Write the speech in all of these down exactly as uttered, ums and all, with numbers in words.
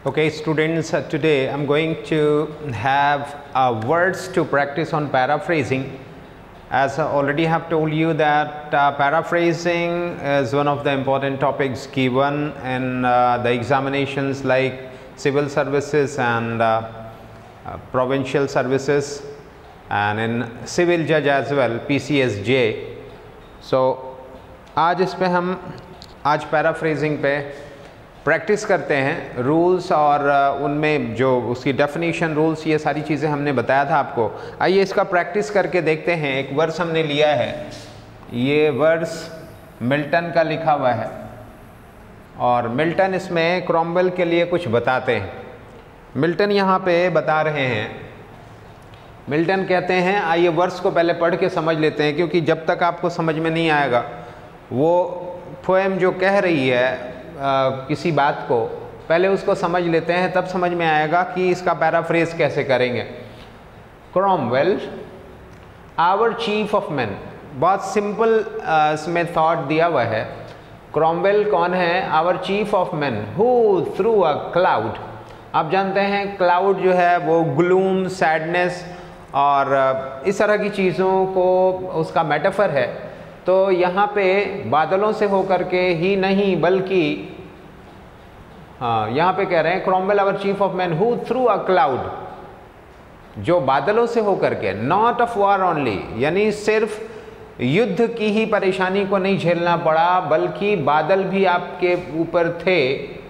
Okay, students, uh, today I'm going to have uh, words to practice on paraphrasing. As I already have told you that uh, paraphrasing is one of the important topics given in uh, the examinations like civil services and uh, uh, provincial services, and in civil judge as well, P C S J. So आज इस पे हम आज paraphrasing पे practice करते हैं। Rules और उनमें जो उसकी डेफिनेशन, रूल्स, ये सारी चीज़ें हमने बताया था आपको। आइए इसका प्रैक्टिस करके देखते हैं। एक वर्स हमने लिया है, ये वर्स मिल्टन का लिखा हुआ है और मिल्टन इसमें क्रॉमवेल के लिए कुछ बताते हैं। मिल्टन यहाँ पे बता रहे हैं, मिल्टन कहते हैं, आइए वर्स को पहले पढ़ के समझ लेते हैं, क्योंकि जब तक आपको समझ में नहीं आएगा वो पोएम जो कह रही है आ, किसी बात को, पहले उसको समझ लेते हैं, तब समझ में आएगा कि इसका पैराफ्रेज कैसे करेंगे। Cromwell, our chief of man, बहुत सिंपल इसमें थॉट दिया हुआ है। क्रॉमवेल कौन है? Our chief of man who through a cloud. आप जानते हैं क्लाउड जो है वो ग्लूम, सैडनेस और इस तरह की चीज़ों को उसका मेटाफर है। तो यहाँ पे बादलों से होकर के ही नहीं बल्कि हाँ यहाँ पे कह रहे हैं Cromwell our chief of man who through a cloud, जो बादलों से होकर के, नॉट ऑफ वॉर ओनली, यानी सिर्फ युद्ध की ही परेशानी को नहीं झेलना पड़ा, बल्कि बादल भी आपके ऊपर थे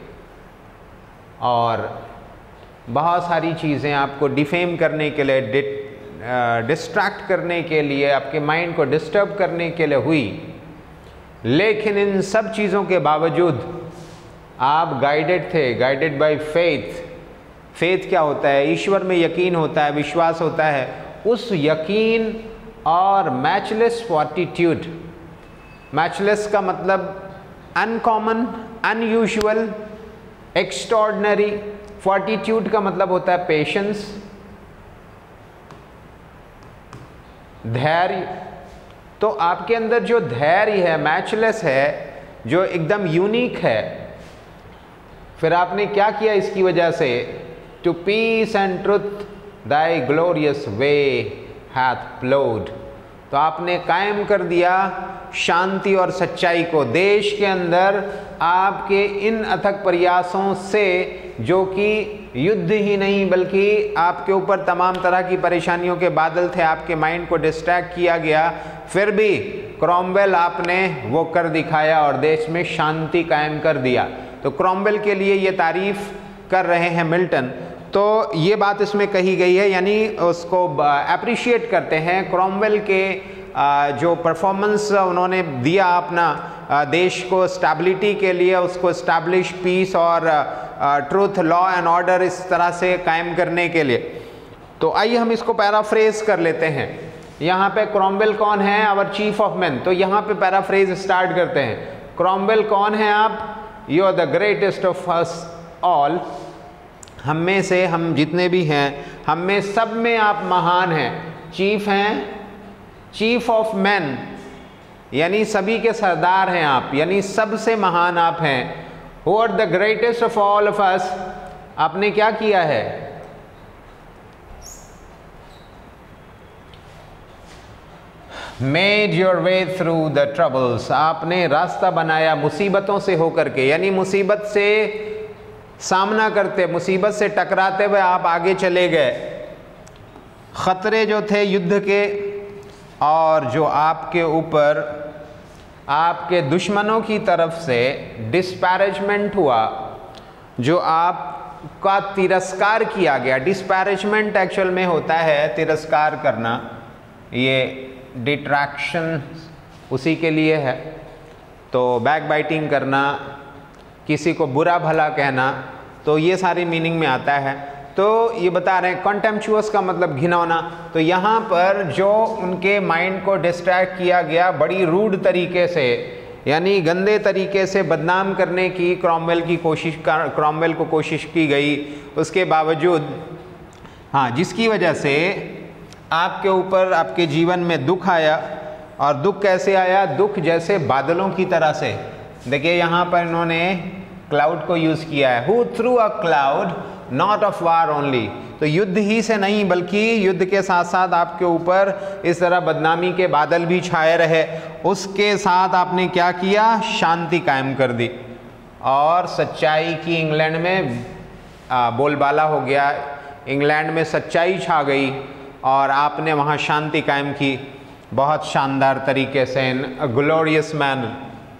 और बहुत सारी चीज़ें आपको डिफेम करने के लिए, डिस्ट्रैक्ट uh, करने के लिए, आपके माइंड को डिस्टर्ब करने के लिए हुई। लेकिन इन सब चीज़ों के बावजूद आप गाइडेड थे, गाइडेड बाय फेथ। फेथ क्या होता है? ईश्वर में यकीन होता है, विश्वास होता है। उस यकीन और मैचलेस फॉर्टिट्यूड, मैचलेस का मतलब अनकॉमन, अनयूजुअल, एक्स्ट्रॉर्डनरी। फॉर्टिट्यूड का मतलब होता है पेशेंस, धैर्य। तो आपके अंदर जो धैर्य है, मैचलेस है, जो एकदम यूनिक है, फिर आपने क्या किया इसकी वजह से? To peace and truth thy glorious way hath flowed. तो आपने कायम कर दिया शांति और सच्चाई को देश के अंदर आपके इन अथक प्रयासों से, जो कि युद्ध ही नहीं बल्कि आपके ऊपर तमाम तरह की परेशानियों के बादल थे, आपके माइंड को डिस्ट्रैक्ट किया गया, फिर भी क्रॉमवेल आपने वो कर दिखाया और देश में शांति कायम कर दिया। तो क्रॉमवेल के लिए ये तारीफ कर रहे हैं मिल्टन। तो ये बात इसमें कही गई है, यानी उसको अप्रिशिएट करते हैं क्रॉमवेल के जो परफॉर्मेंस उन्होंने दिया अपना देश को स्टेबिलिटी के लिए, उसको स्टैब्लिश पीस और ट्रूथ, लॉ एंड ऑर्डर इस तरह से कायम करने के लिए। तो आइए हम इसको पैराफ्रेज कर लेते हैं। यहाँ पे क्रॉमवेल कौन है? Our chief of man. तो यहाँ पे पैराफ्रेज स्टार्ट करते हैं। क्रॉमवेल कौन है आप? You are the greatest of us all. हम में से, हम जितने भी हैं, हम में सब में आप महान हैं। चीफ हैं, चीफ ऑफ मैन, यानी सभी के सरदार हैं आप, यानी सबसे महान आप हैं। Who are the greatest of all of us? आपने क्या किया है? Made your way through the troubles. आपने रास्ता बनाया मुसीबतों से होकर के, यानी मुसीबत से सामना करते, मुसीबत से टकराते हुए आप आगे चले गए। खतरे जो थे युद्ध के और जो आपके ऊपर आपके दुश्मनों की तरफ से डिस्पैरेजमेंट हुआ, जो आपका तिरस्कार किया गया। डिस्पैरेजमेंट एक्चुअल में होता है तिरस्कार करना, ये डिट्रैक्शन उसी के लिए है। तो बैक बाइटिंग करना, किसी को बुरा भला कहना, तो ये सारी मीनिंग में आता है। तो ये बता रहे हैं कॉन्टेम्पचुअस का मतलब घिनौना। तो यहाँ पर जो उनके माइंड को डिस्ट्रैक्ट किया गया बड़ी रूड तरीके से, यानी गंदे तरीके से बदनाम करने की क्रॉमवेल की कोशिश, क्रॉमवेल को कोशिश की गई। उसके बावजूद हाँ, जिसकी वजह से आपके ऊपर, आपके जीवन में दुख आया। और दुख कैसे आया? दुख जैसे बादलों की तरह से। देखिए यहाँ पर इन्होंने क्लाउड को यूज किया है। Who through a cloud not of war only, तो युद्ध ही से नहीं बल्कि युद्ध के साथ साथ आपके ऊपर इस तरह बदनामी के बादल भी छाए रहे, उसके साथ आपने क्या किया, शांति कायम कर दी और सच्चाई की इंग्लैंड में आ, बोलबाला हो गया, इंग्लैंड में सच्चाई छा गई और आपने वहाँ शांति कायम की बहुत शानदार तरीके से, इन ग्लोरियस मैनर।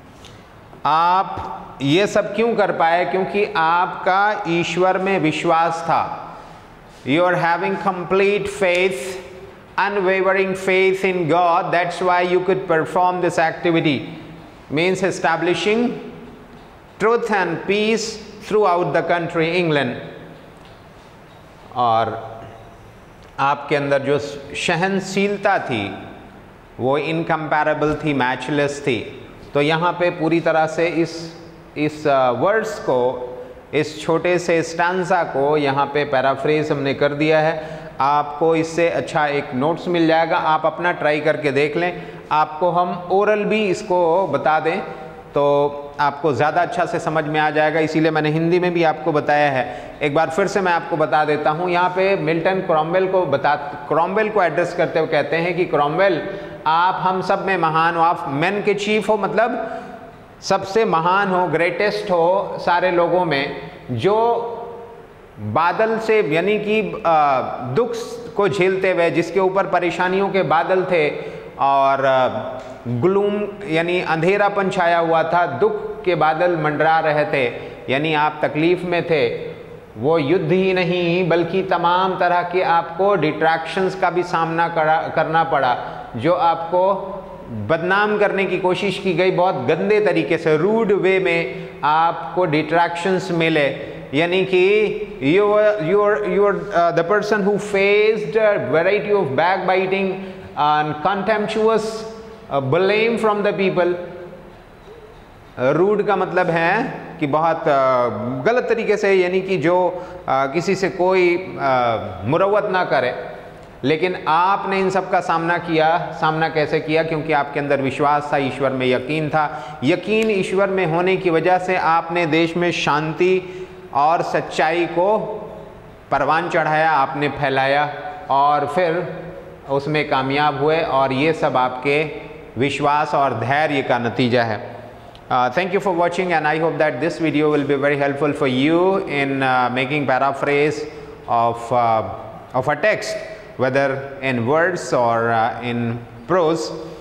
आप ये सब क्यों कर पाए, क्योंकि आपका ईश्वर में विश्वास था। You are having complete faith, unwavering faith in God, that's why you could perform this activity, means establishing truth and peace throughout the country England। और आपके अंदर जो सहनशीलता थी वो इनकम्पैरेबल थी, मैचलेस थी। तो यहाँ पे पूरी तरह से इस इस वर्ड्स को, इस छोटे से स्टैंजा को यहाँ पे पैराफ्रेज हमने कर दिया है। आपको इससे अच्छा एक नोट्स मिल जाएगा, आप अपना ट्राई करके देख लें। आपको हम ओरल भी इसको बता दें तो आपको ज़्यादा अच्छा से समझ में आ जाएगा, इसीलिए मैंने हिंदी में भी आपको बताया है। एक बार फिर से मैं आपको बता देता हूँ। यहाँ पे मिल्टन क्रॉमवेल को बता क्रॉमवेल को एड्रेस करते हुए कहते हैं कि क्रॉमवेल, आप हम सब में महान हो, आप मेन के चीफ हो, मतलब सबसे महान हो, ग्रेटेस्ट हो सारे लोगों में, जो बादल से यानी कि दुख को झेलते हुए, जिसके ऊपर परेशानियों के बादल थे और ग्लूम यानी अंधेरापन छाया हुआ था, दुख के बादल मंडरा रहे थे, यानी आप तकलीफ में थे। वो युद्ध ही नहीं बल्कि तमाम तरह के आपको डिट्रैक्शंस का भी सामना करना पड़ा, जो आपको बदनाम करने की कोशिश की गई बहुत गंदे तरीके से, रूड वे में आपको डिट्रैक्शंस मिले। यानी कि you you you are the person who faced variety of back biting and contemptuous blame from the people. Rude का मतलब है कि बहुत गलत तरीके से, यानी कि जो किसी से कोई मुरव्वत ना करे। लेकिन आपने इन सब का सामना किया। सामना कैसे किया? क्योंकि आपके अंदर विश्वास था, ईश्वर में यकीन था। यकीन ईश्वर में होने की वजह से आपने देश में शांति और सच्चाई को परवान चढ़ाया, आपने फैलाया और फिर उसमें कामयाब हुए। और ये सब आपके विश्वास और धैर्य का नतीजा है। Thank you for watching, and I hope that this video will be very helpful for you in uh, making paraphrase of uh, of a text, whether in words or uh, in prose.